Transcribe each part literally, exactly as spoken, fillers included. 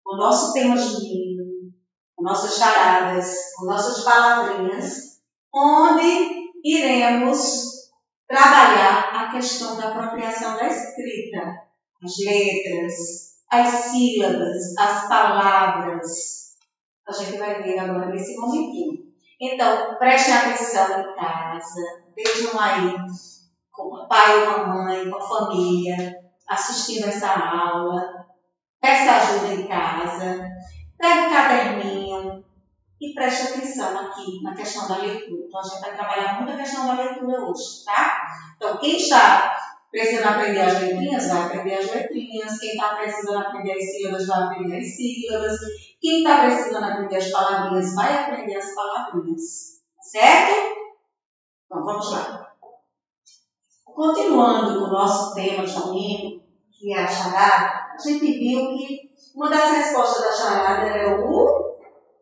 com o nosso tema junino, com nossas charadas, com nossas palavrinhas, onde iremos trabalhar a questão da apropriação da escrita, as letras, as sílabas, as palavras. A gente vai ver agora nesse momentinho. Então, prestem atenção em casa, vejam aí com o pai ou mamãe, com a família, assistindo essa aula. Peça ajuda em casa, pega o caderninho e preste atenção aqui na questão da leitura. Então, a gente vai trabalhar muito a questão da leitura hoje, tá? Então, quem está precisando aprender as letrinhas, vai aprender as letrinhas. Quem está precisando aprender as sílabas, vai aprender as sílabas. Quem está precisando aprender as palavrinhas, vai aprender as palavrinhas. Certo? Então, vamos lá. Continuando com o nosso tema junino, que é a charada, a gente viu que uma das respostas da charada era o...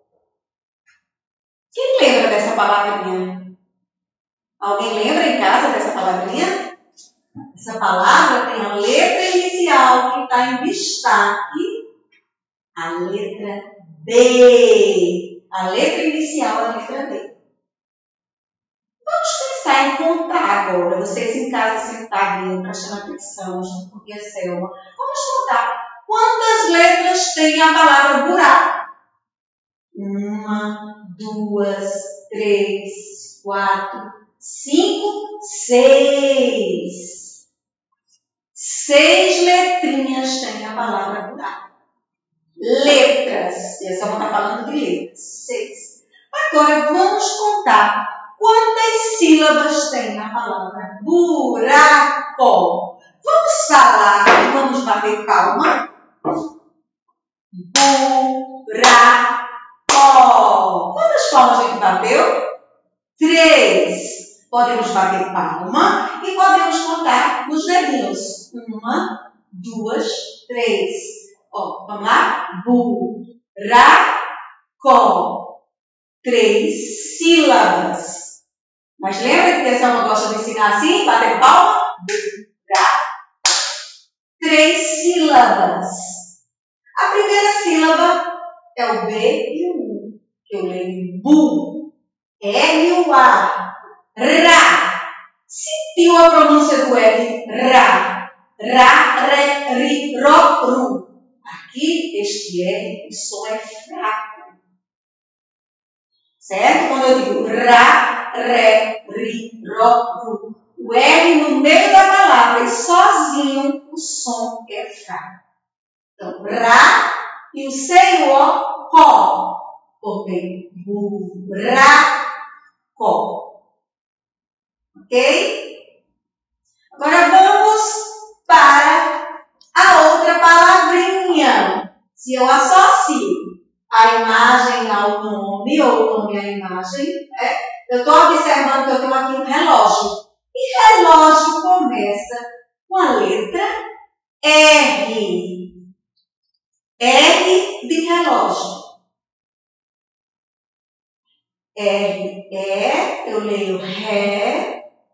Quem lembra dessa palavrinha? Alguém lembra em casa dessa palavrinha? Essa palavra tem a letra inicial que está em destaque. A letra D. A letra inicial é a letra D. Vamos pensar em contar agora. Vocês em casa sentadinhos, prestando atenção, junto com a Selma. Vamos contar quantas letras tem a palavra buraco. Uma, duas, três, quatro, cinco, seis. Seis letrinhas tem a palavra buraco. Letras. E essa está falando de letras. Seis. Agora vamos contar quantas sílabas tem a palavra buraco. Vamos falar e vamos bater palma. Buraco. Quantas palmas a gente bateu? Três. Podemos bater palma e podemos contar nos dedinhos. Uma, duas, três. Ó, vamos lá? Buraco. Três sílabas. Mas lembra que a Selma gosta de ensinar assim? Bater palma? Buraco. Três sílabas. A primeira sílaba é o B e o U. Eu leio bu. R e o A. Ra. Sentiu a pronúncia do L? Ra. Ra, re, ri, ro, ru. Aqui, este R, o som é fraco. Certo? Quando eu digo ra, re, ri, ro, ru. O R no meio da palavra e sozinho o som é fraco. Então, ra e o C e o O, ro. Porque buraco. Ok? Agora vamos para a outra palavrinha. Se eu associo a imagem ao nome, ou o nome à imagem, né? Eu estou observando que eu tenho aqui um relógio. E relógio começa com a letra R. R de relógio. R, E, eu leio Ré.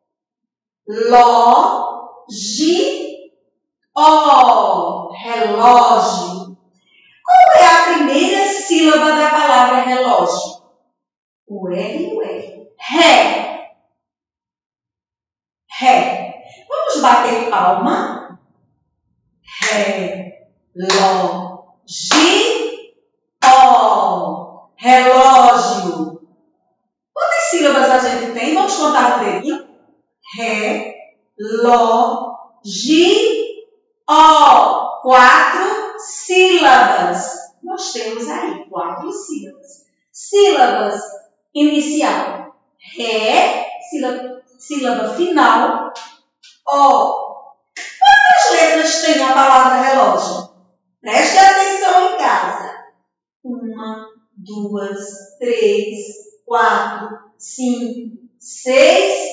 Ló, gi, ó, relógio. Qual é a primeira sílaba da palavra relógio? O R e o R. Ré. Ré. Vamos bater palma. Ré, ló, gi, ó, relógio. Quantas sílabas a gente tem? Vamos contar no dedinho. Ré, ló, gi, ó. Quatro sílabas. Nós temos aí quatro sílabas. Sílabas inicial. Ré, sílaba, sílaba final. Ó. Quantas letras tem a palavra relógio? Preste atenção em casa. Uma, duas, três, quatro, cinco, seis,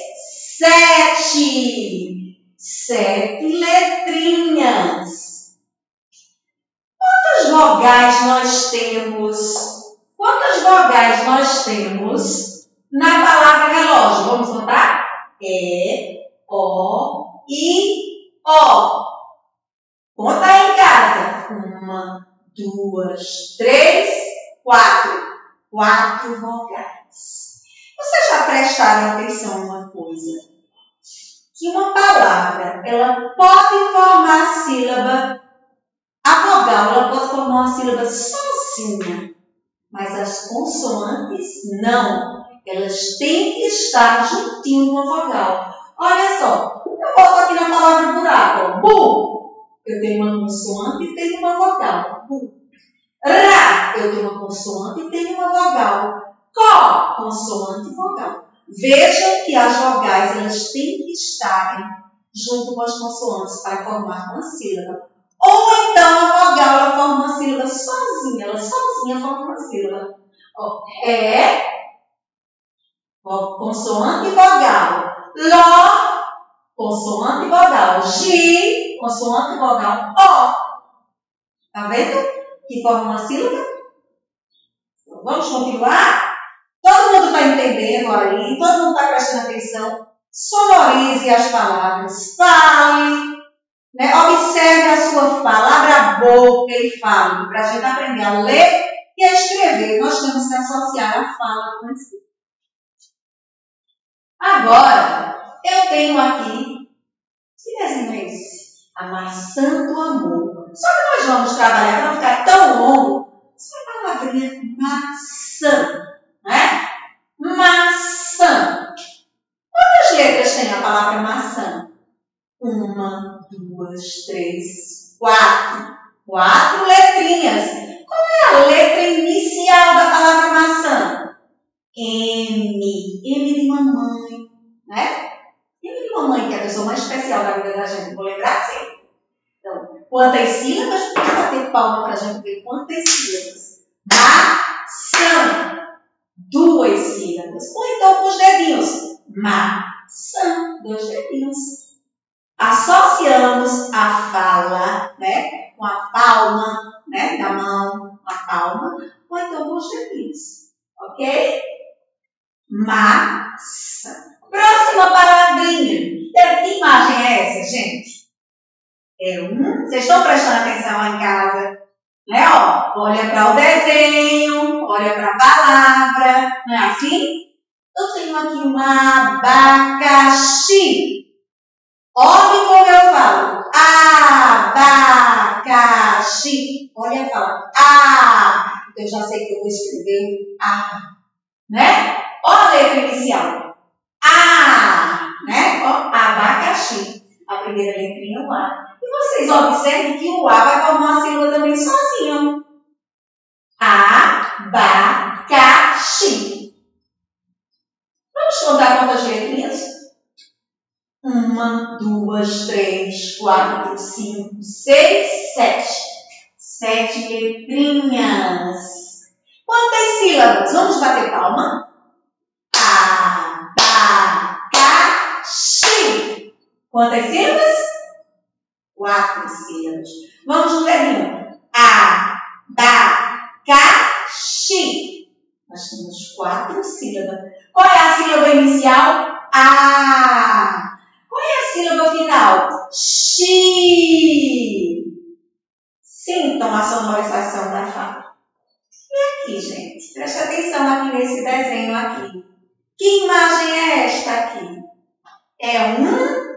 sete. Sete letrinhas. Quantas vogais nós temos? Quantas vogais nós temos na palavra relógio? Vamos contar? E, O, I, O. Conta aí em casa. Uma, duas, três, quatro. Quatro vogais. Vocês já prestaram atenção em uma coisa? Que uma palavra, ela pode formar sílaba, a vogal, ela pode formar uma sílaba sozinha, mas as consoantes não. Elas têm que estar juntinho com a vogal. Olha só, eu volto aqui na palavra buraco. Bu, eu tenho uma consoante e tenho uma vogal. Bu. Ra, eu tenho uma consoante e tenho uma vogal. Có, consoante e vogal. Vejam que as vogais elas têm que estarem junto com as consoantes para formar uma sílaba. Ou então a vogal ela forma uma sílaba sozinha, ela sozinha forma uma sílaba. Ó, é, ó, consoante e vogal. Ló, consoante e vogal. Gi, consoante e vogal. Ó. Tá vendo? Que forma uma sílaba. Então, vamos continuar? Todo mundo está entendendo aí? Todo mundo está prestando atenção? Sonorize as palavras. Fale. Né? Observe a sua fala. Abra a boca e fale. Para a gente aprender a ler e a escrever. Nós temos que associar a fala com a escrita. Agora, eu tenho aqui, que desenho é esse? A maçã do amor. Só que nós vamos trabalhar para não ficar tão longo. Só a palavrinha maçã, né? Maçã. Quantas letras tem a palavra maçã? Uma, duas, três, quatro. Quatro letrinhas. Qual é a letra inicial da palavra maçã? M. M de mamãe, né? M de mamãe, que é a pessoa mais especial da vida da gente. Vou lembrar sempre. Então, quantas sílabas? Vamos bater palma para a gente ver quantas sílabas. Maçã. Duas sílabas. Ou então com os dedinhos. Maçã. Dois dedinhos. Associamos a fala, né? Com a palma, né? Da mão, a palma. Ou então com os dedinhos. Ok? Maçã. Próxima palavrinha. Que imagem é essa, gente? É um. Vocês estão prestando atenção lá em casa? Né? Ó, olha para o desenho, olha para a palavra. Não é assim? Eu tenho aqui um abacaxi. Olha como eu falo. Abacaxi. Olha a fala. Ah. Eu já sei que eu vou escrever A. Né? Olha a letra inicial. A. Né? Ó, abacaxi. A primeira letrinha é o A. E vocês observem que o A vai formar uma sílaba também sozinho. Abacaxi. Vamos contar quantas letrinhas? Uma, duas, três, quatro, cinco, seis, sete. Sete letrinhas. Quantas sílabas? Vamos bater palma. Abacaxi. Quantas sílabas? Quatro sílabas. Vamos no dedinho. Abacaxi. Nós temos quatro sílabas. Qual é a sílaba inicial? A. Qual é a sílaba final? Xi. Sintam a sonorização da fala. E aqui, gente? Preste atenção aqui nesse desenho aqui. Que imagem é esta aqui? É um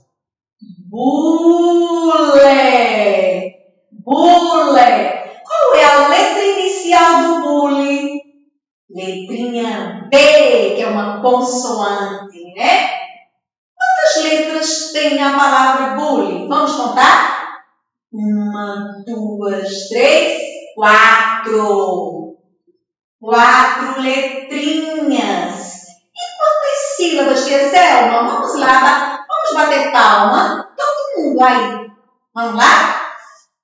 bule. Bule. Qual é a letra inicial do bule? Letrinha B, que é uma consoante, né? Quantas letras tem a palavra bule? Vamos contar? Uma, duas, três, quatro. Quatro letrinhas. E quantas sílabas, tia Selma? Vamos lá, vamos bater palma. Todo mundo aí. Vamos lá?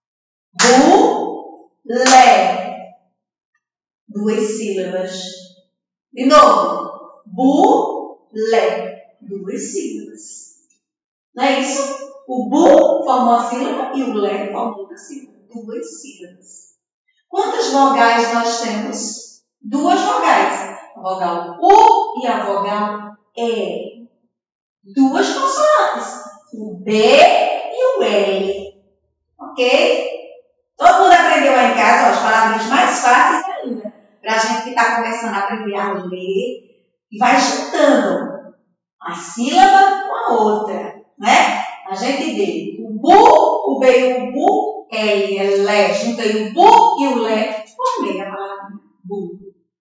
Bu-le. Duas sílabas. De novo. Bu-le. Duas sílabas. Não é isso? O bu forma uma sílaba e o le forma outra sílaba. Duas sílabas. Quantas vogais nós temos? Duas vogais. A vogal U e a vogal E. Duas consoantes. O B e o L. Ok? Todo mundo aprendeu? aprendeu aí em casa, ó, as palavrinhas mais fáceis ainda, para a gente que está começando a aprender a ler, e vai juntando a sílaba com a outra, né? A gente vê o bu, o b e o bu, é e lé, juntei o bu e o lé, formei a palavra bu.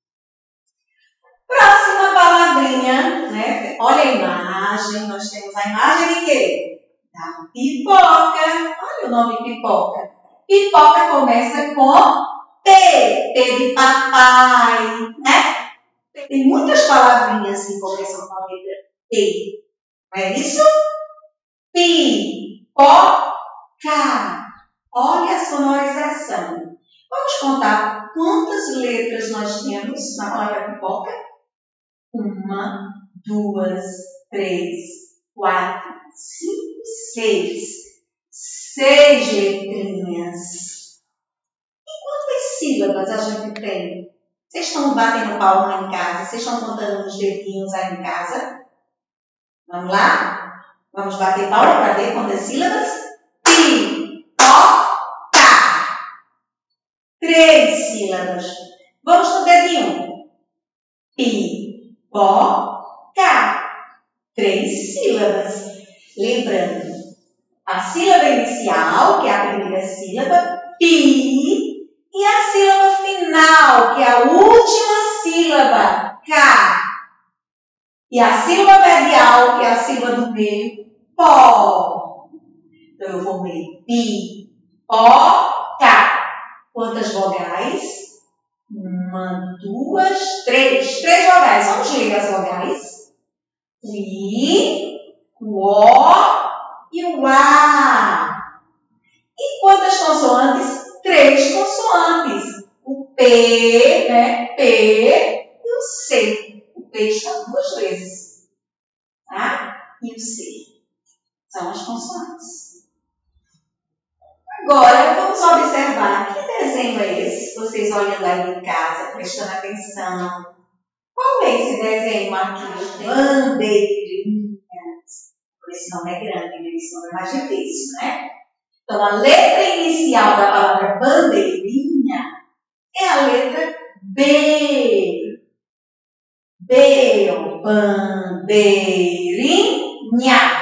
Próxima palavrinha, né? Olha a imagem, nós temos a imagem de quê? Da pipoca. Olha o nome pipoca. Pipoca começa com P, P de papai, né? Tem muitas palavrinhas que começam com a letra P. Não é isso? Pipoca. Olha a sonorização. Vamos contar quantas letras nós temos na palavra pipoca? Uma, duas, três, quatro, cinco, seis. Seis letrinhas. E quantas sílabas a gente tem? Vocês estão batendo palma em casa? Vocês estão contando nos dedinhos aí em casa? Vamos lá? Vamos bater palma para ver quantas sílabas? Pipoca. Três sílabas. Vamos no dedinho. Pipoca. Três sílabas. Lembrando, a sílaba inicial, que é a primeira sílaba, pi, e a sílaba final, que é a última sílaba, K. E a sílaba medial, que é a sílaba do meio, pó. Então, eu formei pi, pó, K. Quantas vogais? Uma, duas, três. Três vogais. Vamos ler as vogais. O I, o O e o A. E quantas consoantes? Três consoantes. O P, né? P e o C. O P está duas vezes. Tá? E o C. São as consoantes. Agora, vamos observar que desenho é esse? Vocês olhando aí em casa, prestando atenção. Qual é esse desenho aqui? Bandeirinhas. Esse nome é grande, esse nome é mais difícil, né? Então, a letra inicial da palavra bandeirinha é a letra B. B, ó, bandeirinha.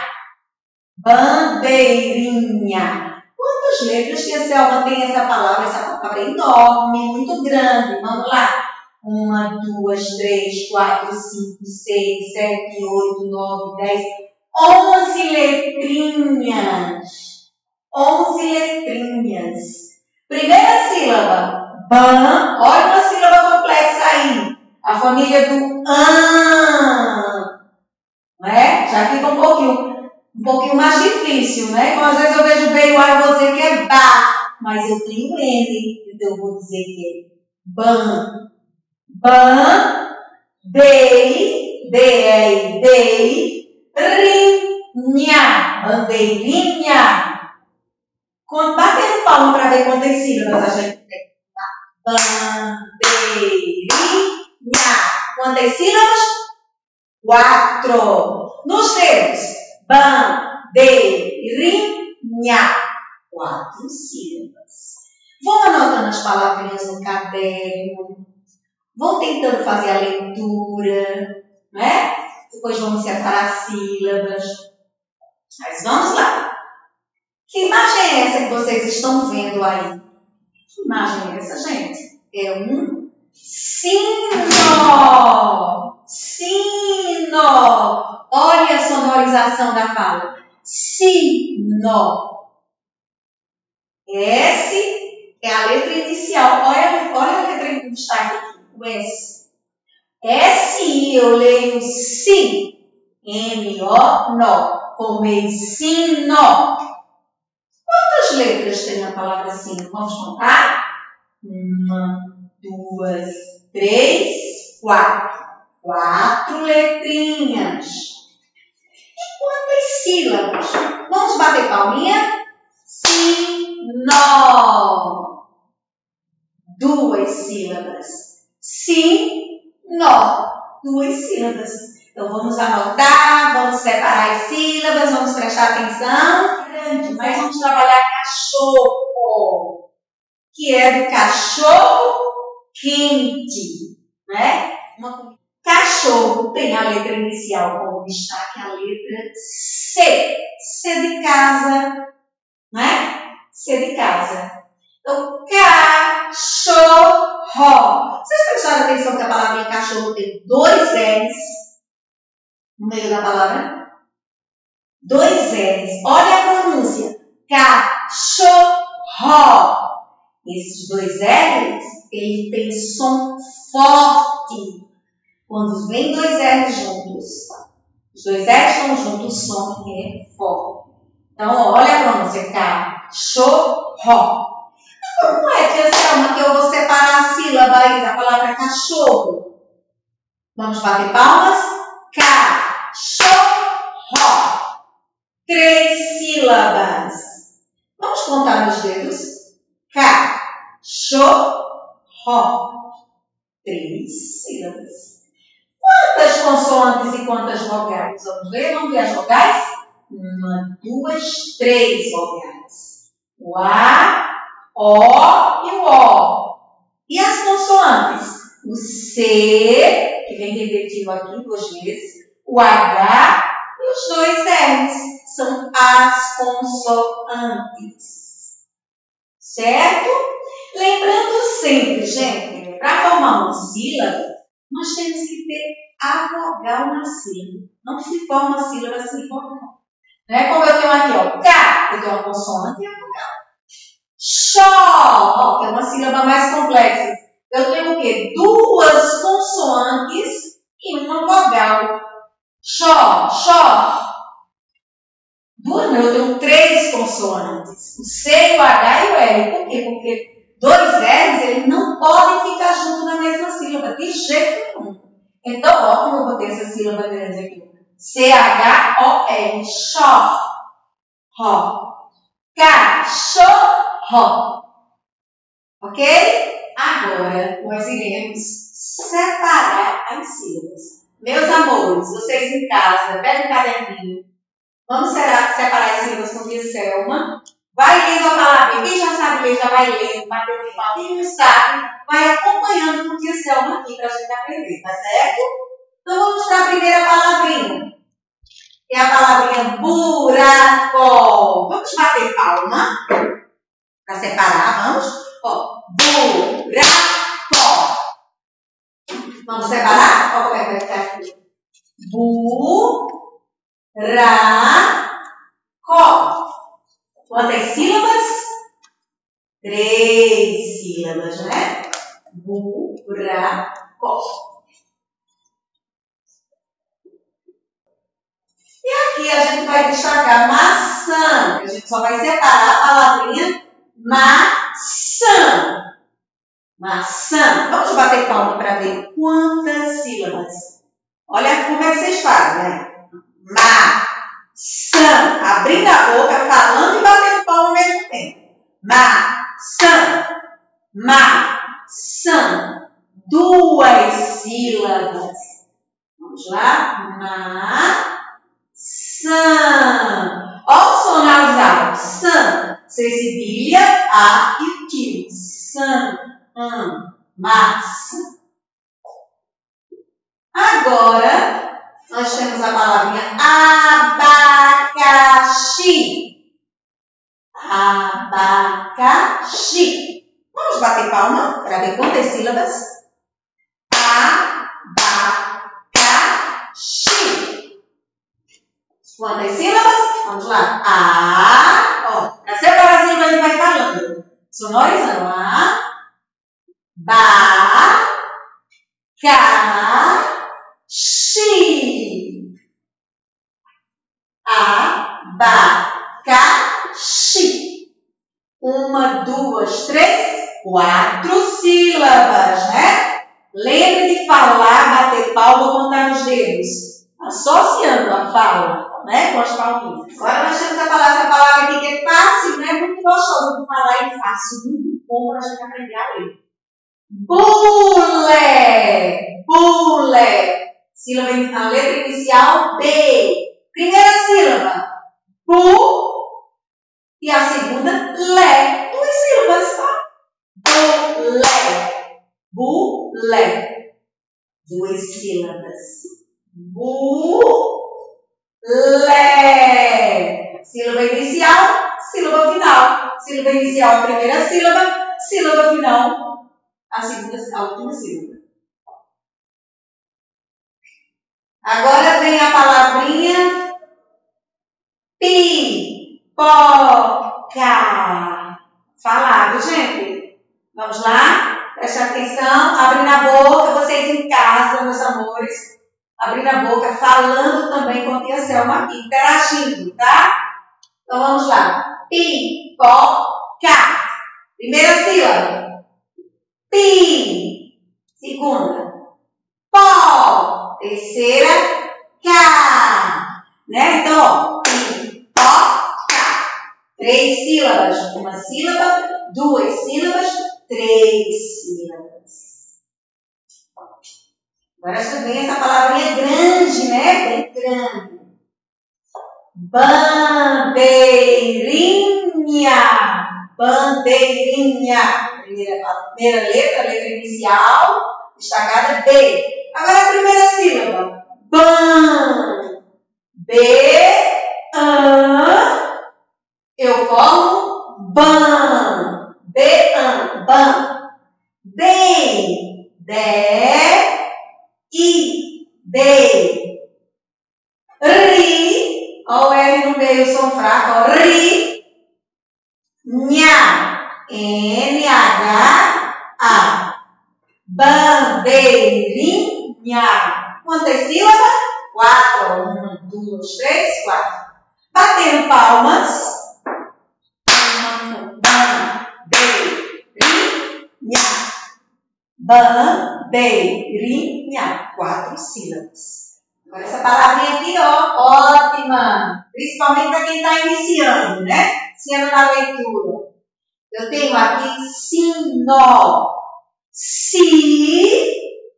Bandeirinha. Quantas letras que a Selma tem essa palavra? Essa palavra é enorme, muito grande. Vamos lá. Uma, duas, três, quatro, cinco, seis, sete, oito, nove, dez, onze letrinhas. Onze letrinhas. Primeira sílaba, ban. Olha uma sílaba complexa aí. A família do an. Não é? Já fica um pouquinho, um pouquinho mais difícil, né? Então, às vezes eu vejo B e o A e vou dizer que é ba. Mas eu tenho N, então eu vou dizer que é ban. Ban, dei, dei, dei, rinha, bandeirinha. Batendo palma para ver quantas sílabas a gente tem. Bandeirinha. Quantas sílabas? Quatro. Nos dedos. Bandeirinha. Quatro sílabas. Vão anotando as palavrinhas no caderno. Vão tentando fazer a leitura, né? Depois vamos separar as sílabas. Mas vamos lá. Que imagem é essa que vocês estão vendo aí? Que imagem é essa, gente? É um sino. Sino. Olha a sonorização da fala. Sino. S é a letra inicial. Olha, olha a letra em destaque aqui. O S. S, eu leio si. N, O, no. Formei sino. Quantas letras tem a palavra sino? Vamos contar? Uma, duas, três, quatro. Quatro letrinhas. E quantas sílabas? Vamos bater palminha? Sino. Duas sílabas. Sino. Duas sílabas. Então, vamos anotar, vamos separar as sílabas, vamos prestar atenção. Grande, mas vamos trabalhar cachorro. que é do cachorro quente, né? Uma... Cachorro tem a letra inicial como destaque, a letra C. C de casa, né? C de casa. Então, cachorro. Vocês prestaram atenção que a palavra cachorro tem dois R's no meio da palavra? Dois R's. Olha a pronúncia. Cachorro. Esses dois R's, ele tem som forte. Quando vem dois R's juntos, os dois R's estão juntos, o som é forte. Então, olha a pronúncia. Cachorro. Como é, tia Selma, que eu vou separar a sílaba aí da palavra cachorro? Vamos bater palmas? Cachorro. Três sílabas. Vamos contar nos dedos? Cachorro. Três sílabas. Quantas consoantes e quantas vogais? Vamos ver? Vamos ver as vogais? Uma, duas, três vogais. O A, O e o O. E as consoantes? O C, que vem repetido aqui duas vezes. O H e os dois R's. São as consoantes. Certo? Lembrando sempre, gente, para formar uma sílaba, nós temos que ter a vogal na sílaba. Não se forma sílaba sem vogal. Não é como eu tenho aqui, ó, K, eu tenho uma consoante e a vogal. Xó, ó, que é uma sílaba mais complexa. Eu tenho o quê? Duas consoantes e uma vogal. Xó, xó. Duas, não, eu tenho três consoantes. O C, o H e o L. Por quê? Porque dois R's, eles não podem ficar juntos na mesma sílaba, de jeito nenhum. Então, ó, como eu botei essa sílaba grande aqui. C H O R, xó, ró. Cachorro. Ok? Agora, nós iremos separar as sílabas. Meus amores, vocês em casa, pega um caderninho. Vamos separar as sílabas com a tia Selma. Vai lendo a palavra. Quem já sabe ler, já vai lendo, batendo palma. Quem não sabe, vai acompanhando com a tia Selma aqui para a gente aprender, tá certo? Então, vamos para a primeira palavrinha. Que é a palavrinha buraco. Vamos bater palma para separar. Vamos? Ó, buraco. Vamos separar? Ó, como é que vai ficar aqui? Buraco. Quantas sílabas? Três sílabas, né? Buraco. E aqui a gente vai destacar maçã. A gente só vai separar a palavrinha maçã. Maçã. Vamos bater palma para ver quantas sílabas. Olha como é que vocês fazem, né? Maçã. Abrindo a boca, falando e batendo palma ao mesmo tempo. Maçã. Maçã. Duas sílabas. Vamos lá. Maçã. Sã. Olha o som nasal. Sã. C cedilha, A e o tio. Sã. Hum. Massa. Agora, nós temos a palavrinha abacaxi. Abacaxi. Vamos bater palma para ver quantas sílabas. Abacaxi. Quantas sílabas? Vamos lá. A. Ó, para separar as sílabas, a gente vai falando. Sonorizando. A. Ba. Ca. Xi. A. Ba. Ca. Xi. Uma, duas, três, quatro sílabas, né? Lembre de falar, bater palma, contar os dedos. Associando a fala, né, com as palminhas. Agora nós temos a palavra, a palavra aqui que é fácil, né? Muito gostoso de falar e fácil, muito bom para a gente aprender a ler. Bule, bule. Sílaba, a letra inicial B. Primeira sílaba, bu. E a segunda, lé. Duas sílabas, tá? Bulé. Duas sílabas. Bulé. Sílaba inicial, sílaba final. Sílaba inicial, a primeira sílaba. Sílaba final, a segunda, a última sílaba. Agora vem a palavrinha pipoca. Falado, gente. Vamos lá? Preste atenção. Abrindo a boca, vocês em casa, meus amores. Abrindo a boca, falando também com a tia Selma aqui, interagindo, tá? Então vamos lá. Pipoca. Primeira sílaba. Pi. Segunda. Pó. Terceira. Cá. Né? Então, ó. Pipoca. Três sílabas. Uma sílaba. Duas sílabas. Três sílabas. Agora vem essa palavrinha grande, né? Bem grande. Bandeirinha. Bandeirinha. Primeira, a primeira letra, a letra inicial, destacada B. Agora a primeira sílaba. Ban. B. An. Eu formo ban. B. An. Ban. Bem. De. I. Bem. Ri. Olha o R no meio, som fraco. Ó. Ri. Nha. N H A. Bandeirinha. Quantas sílabas? Quatro. Uma, duas, três, quatro. Batendo palmas. Bandeirinha. Bandeirinha. Quatro sílabas. Agora essa palavrinha aqui, ó, ótima. Principalmente para quem está iniciando, né? Iniciando na leitura. Eu tenho aqui sino. Si.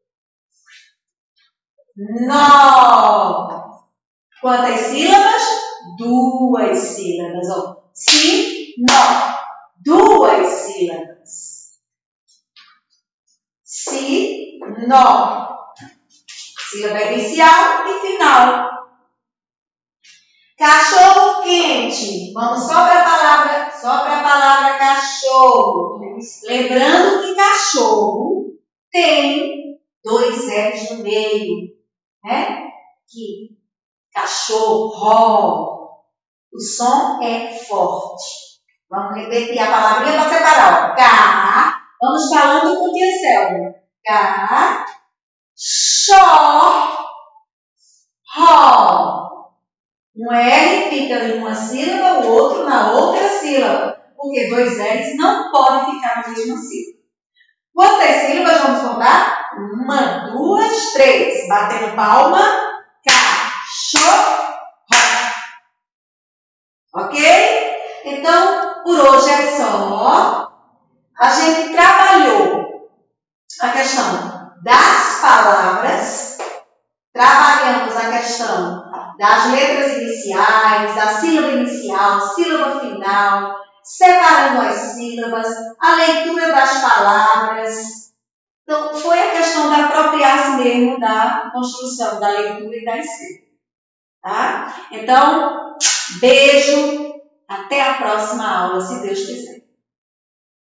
No. Quantas sílabas? Duas sílabas. Ó. Si. No. Duas sílabas. Si. No. Sílaba inicial e final. Cachorro quente. Vamos só para a palavra, só para a palavra cachorro. Lembrando que cachorro tem dois R's no meio, né? Que cachorro. O som é forte. Vamos repetir a palavrinha para separar. Ó. Ca. Vamos falando com o tia Selma. Ca. Xó. Ró. Um R fica em uma sílaba, o outro na outra sílaba. Porque dois R's não podem ficar na mesma sílaba. Quantas sílabas vamos contar? Uma, duas, três. Batendo palma. Cachorro. Ok? Então, por hoje é só. A gente trabalhou a questão das palavras. Trabalhamos a questão das letras iniciais, da sílaba inicial, sílaba final, separando as sílabas, a leitura das palavras. Então, foi a questão da apropriar-se mesmo da construção da leitura e da escrita. Tá? Então, beijo, até a próxima aula, se Deus quiser.